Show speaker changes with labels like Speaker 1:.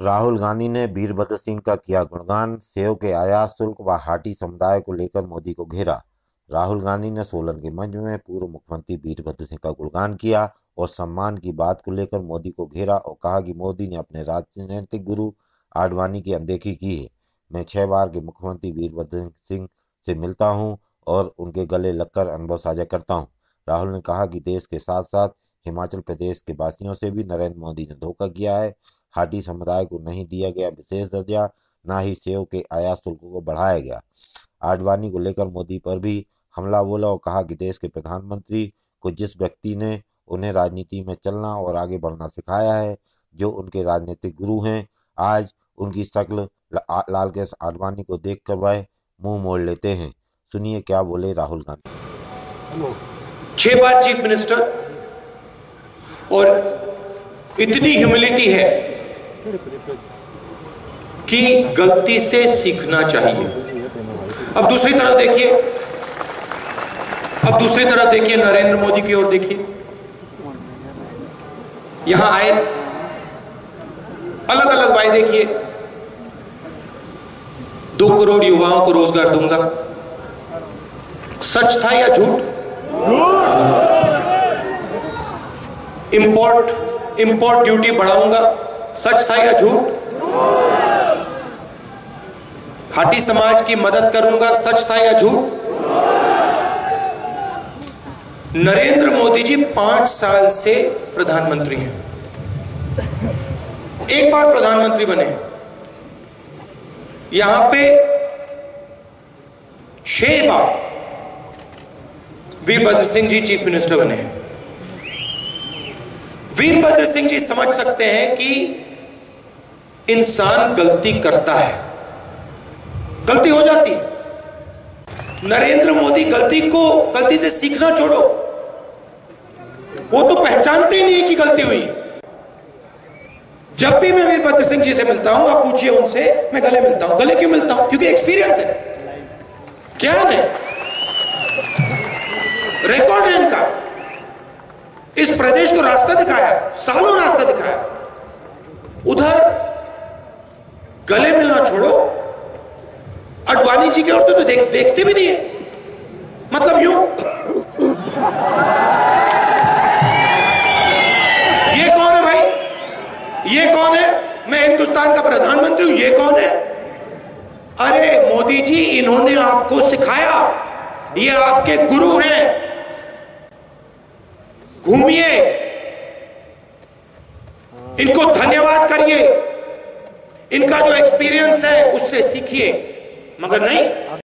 Speaker 1: राहुल गांधी ने वीरभद्र सिंह का किया गुणगान। सेव के आयात शुल्क व हाटी समुदाय को लेकर मोदी को घेरा। राहुल गांधी ने सोलन के मंच में पूर्व मुख्यमंत्री वीरभद्र सिंह का गुणगान किया और सम्मान की बात को लेकर मोदी को घेरा और कहा कि मोदी ने अपने राजनीतिक गुरु आडवाणी की अनदेखी की है। मैं 6 बार के मुख्यमंत्री वीरभद्र सिंह से मिलता हूं और उनके गले लगकर अनुभव साझा करता हूं। राहुल ने कहा कि देश के साथ साथ हिमाचल प्रदेश के वासियों से भी नरेंद्र मोदी ने धोखा किया है। हाटी समुदाय को नहीं दिया गया विशेष दर्जा, ना ही सेव के आयात शुल्क को बढ़ाया गया। आडवाणी को लेकर मोदी पर भी हमला बोला और कहा कि देश के प्रधानमंत्री को जिस व्यक्ति ने उन्हें राजनीति में चलना और आगे बढ़ना सिखाया है, जो उनके राजनीतिक गुरु हैं, आज उनकी शक्ल लालकृष्ण आडवाणी को देखकर वह मुंह मोड़ लेते हैं। सुनिए क्या बोले राहुल गांधी।
Speaker 2: 6 बार चीफ मिनिस्टर और इतनी ह्यूमिलिटी है कि गलती से सीखना चाहिए। अब दूसरी तरफ देखिए, नरेंद्र मोदी की ओर देखिए। यहां आए, अलग अलग वायदे किए। 2 करोड़ युवाओं को रोजगार दूंगा। सच था या झूठ? इंपोर्ट ड्यूटी बढ़ाऊंगा। सच था या झूठ? हाटी समाज की मदद करूंगा। सच था या झूठ? नरेंद्र मोदी जी 5 साल से प्रधानमंत्री हैं। एक बार प्रधानमंत्री बने, यहां पे 6 बार वीरभद्र सिंह जी चीफ मिनिस्टर बने हैं। वीरभद्र सिंह जी समझ सकते हैं कि इंसान गलती करता है, गलती हो जाती। नरेंद्र मोदी गलती से सीखना छोड़ो, वो तो पहचानते ही नहीं है कि गलती हुई। जब भी मैं वीरभद्र सिंह जी से मिलता हूं, आप पूछिए उनसे, मैं गले मिलता हूं। गले क्यों मिलता हूं? क्योंकि एक्सपीरियंस है, ज्ञान है, रिकॉर्ड है इनका। इस प्रदेश को रास्ता दिखाया, सालों रास्ता दिखाया। उधर गले मिलना छोड़ो, आडवाणी जी के औरतें तो देखते भी नहीं है। मतलब यूं, ये कौन है भाई? ये कौन है? मैं हिंदुस्तान का प्रधानमंत्री हूं, ये कौन है? अरे मोदी जी, इन्होंने आपको सिखाया, ये आपके गुरु हैं। घूमिए, इनको धन्यवाद करिए, इनका जो एक्सपीरियंस है उससे सीखिए, मगर नहीं।